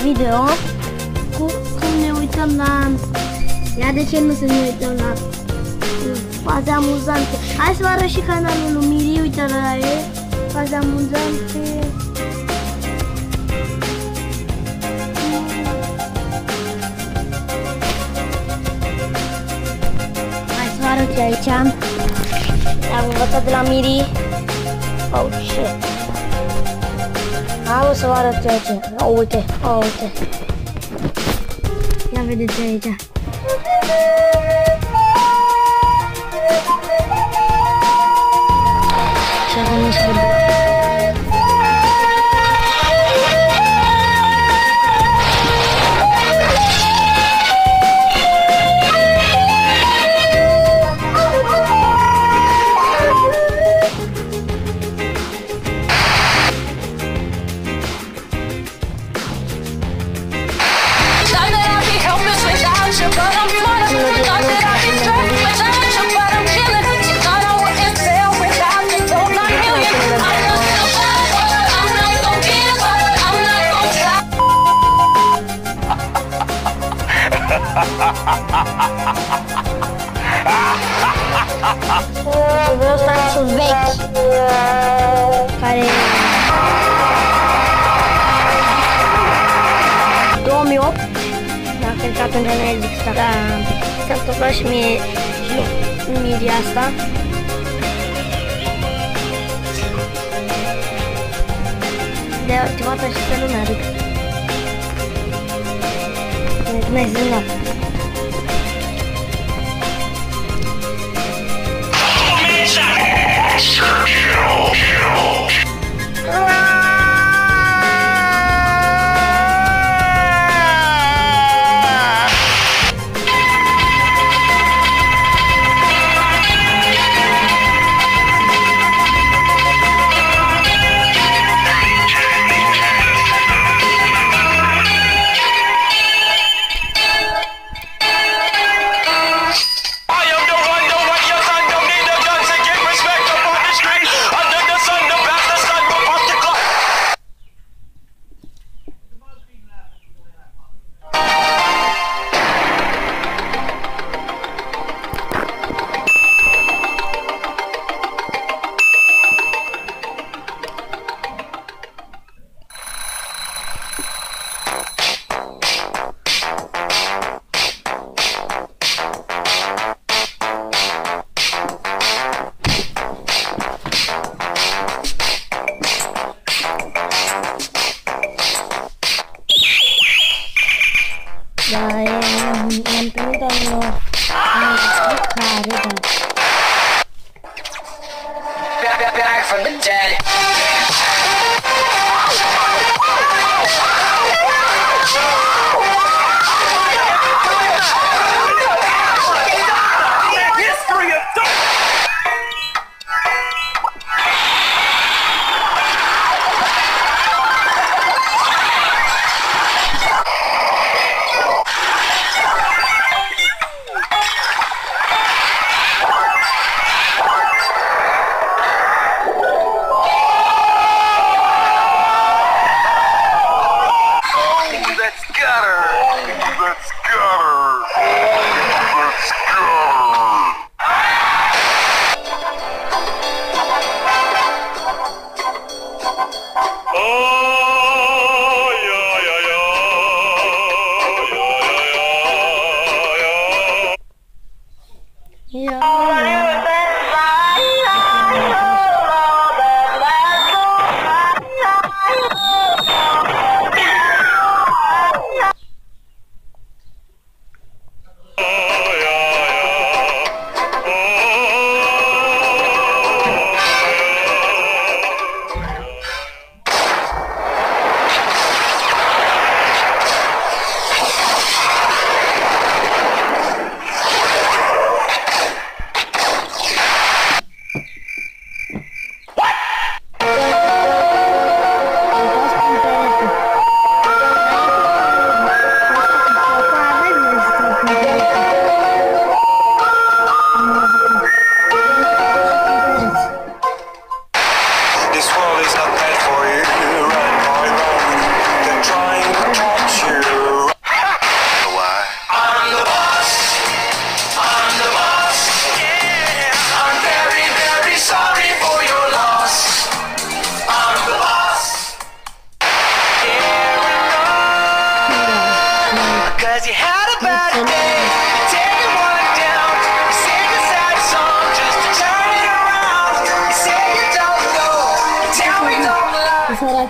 video cum ne uităm la... Ia de ce nu să ne uităm la faze amuzante. Hai să vă arăt și canalul lui Miri, uite la el, faze amuzante. Hai să vă arăt aici. Am învățat de la Miri. Oh shit. Hai să vă arăt aici. Oh, uite, oh, uite. Ia vedeți aici. Și acum nu știu. Vreau să am vechi care 2008, da, cred că atunci nu exista. Da, s-a întâmplat și mie de asta. De activat aceste lume, adică n-ai zândat. Da, i-am primit o care, da. Back from the dead.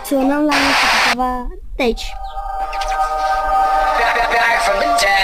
reacționăm la câteva de aici. Back from the dead.